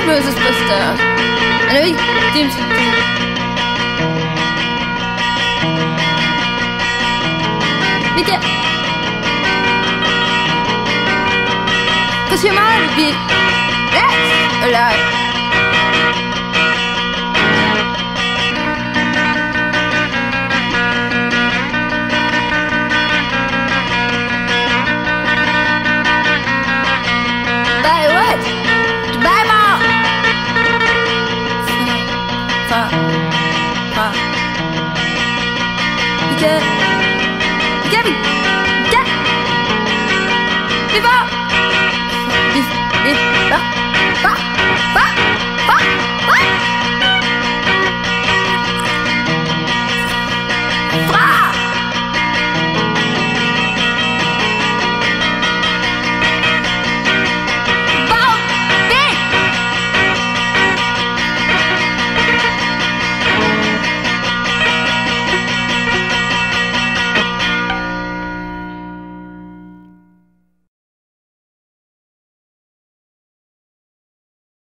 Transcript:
Moses Buster. And then we do something. We get. Cause humanity that's alive. Buy what? To buy more. Before.